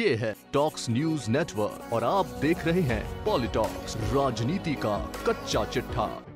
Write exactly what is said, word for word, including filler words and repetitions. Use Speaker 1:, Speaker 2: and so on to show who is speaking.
Speaker 1: ये है talks news network और आप देख रहे हैं पॉलिटॉक्स, राजनीति का कच्चा चिट्ठा।